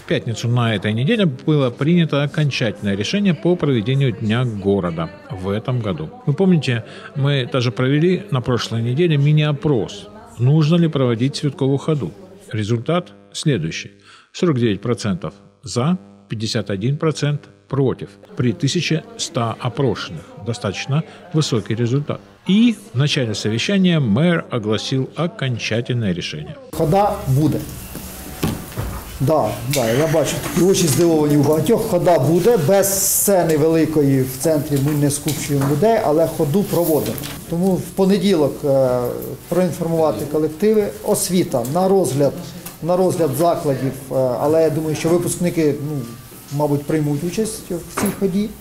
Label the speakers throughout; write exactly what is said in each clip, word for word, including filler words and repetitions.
Speaker 1: пятницу на этой неделе было принято окончательное решение по проведению Дня города в этом году. Вы помните, мы даже провели на прошлой неделе мини-опрос, нужно ли проводить Цветкову ходу. Результат следующий. сорок девять процентов за, пятьдесят один процент против при тысяче ста опрошенных. Достаточно высокий результат. И в начале совещания мэр огласил окончательное решение.
Speaker 2: Хода буде. Да, да, я бачу, такі очі здивовані у багатьох. Хода буде, без сцени великої в центрі ми не скупчуємо людей, але ходу проводимо. Тому в понеділок е, проінформувати колективи, освіта на розгляд, на розгляд закладів, е, але я думаю, що випускники, ну, мабуть, приймуть участь в цій ході,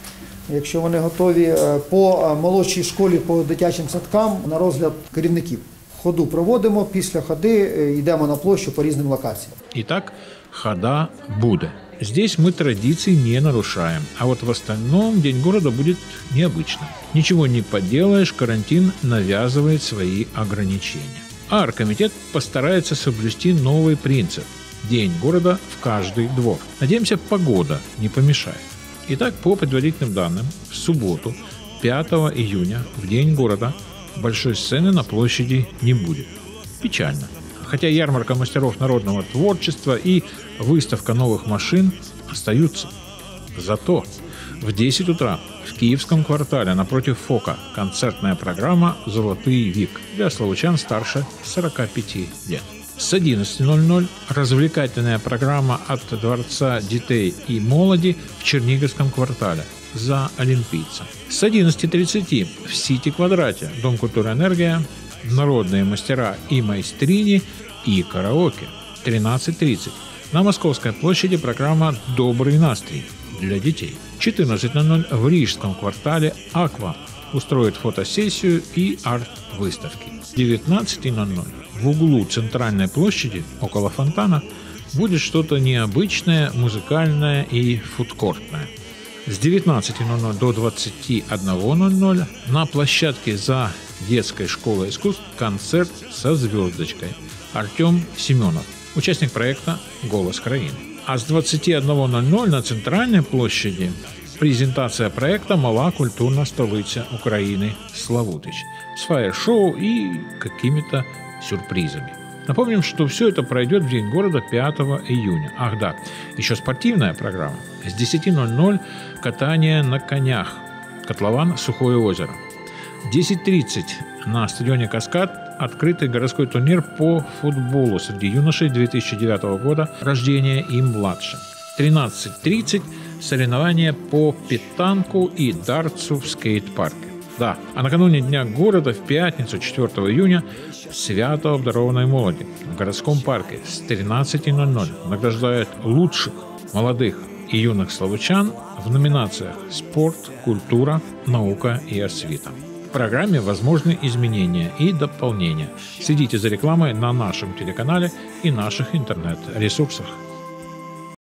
Speaker 2: якщо вони готові. По молодшій школі, по дитячим садкам на розгляд керівників. Ходу проводимо, після ходи йдемо на площу по різним локаціям.
Speaker 1: Итак, хода будет. Здесь мы традиции не нарушаем, а вот в остальном День города будет необычным. Ничего не поделаешь, карантин навязывает свои ограничения. А оргкомитет постарается соблюсти новый принцип – День города в каждый двор. Надеемся, погода не помешает. Итак, по предварительным данным, в субботу, пятого июня, в День города, большой сцены на площади не будет. Печально. Хотя ярмарка мастеров народного творчества и выставка новых машин остаются. Зато в десять утра в Киевском квартале напротив ФОКа концертная программа «Золотый век» для славучан старше сорока пяти лет. С одиннадцати ноль-ноль развлекательная программа от Дворца детей и молоди в Черниговском квартале «За олимпийца». С одиннадцати тридцати в Сити-квадрате Дом культуры «Энергия», народные мастера и майстрини и караоке. тринадцать тридцать на Московской площади программа «Добрый настрой» для детей. четырнадцать ноль-ноль в Рижском квартале «Аква» устроит фотосессию и арт-выставки. девятнадцать ноль-ноль в углу центральной площади около фонтана будет что-то необычное, музыкальное и фудкортное. С девятнадцати ноль-ноль до двадцати одного ноль-ноль на площадке за детской школой искусств концерт со звездочкой Артем Семенов, участник проекта «Голос краины». А с двадцати одного ноль-ноль на центральной площади презентация проекта «Мала культурна столиця Украины Славутич» с фаер-шоу и какими-то сюрпризами. Напомним, что все это пройдет в День города пятого июня. Ах да, еще спортивная программа. С десяти ноль-ноль катание на конях. Котлован «Сухое озеро». десять тридцать на стадионе «Каскад» открытый городской турнир по футболу среди юношей две тысячи девятого года рождения и младше. тринадцать тридцать соревнования по питанку и дартсу в скейт-парке. Да, а накануне Дня города в пятницу четвёртого июня свято обдарованной молоди в городском парке с тринадцати ноль-ноль награждают лучших молодых и юных славучан в номинациях «Спорт», «Культура», «Наука» и «Освита». В программе возможны изменения и дополнения. Следите за рекламой на нашем телеканале и наших интернет-ресурсах.